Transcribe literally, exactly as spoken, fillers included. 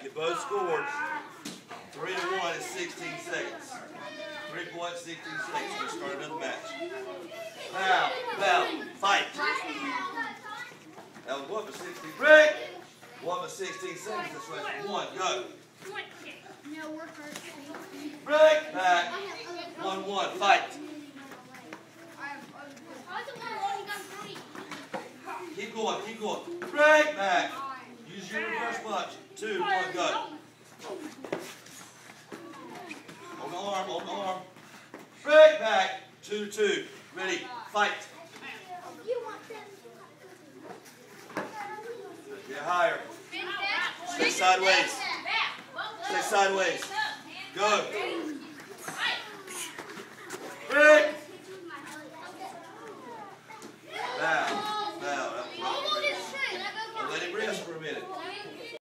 You both scored. Three to one is sixteen seconds. Three points, sixteen seconds. We start another match. Foul, foul, fight. That was one for sixteen. Break. One for sixteen seconds. This way. One, go. Break back. One, one, fight. Keep going, keep going. Break back. Use your reverse punch. Two, one, go. On the arm, on the arm. Break back. Two, two. Ready, fight. Get higher. Stay sideways. Stay sideways. Go.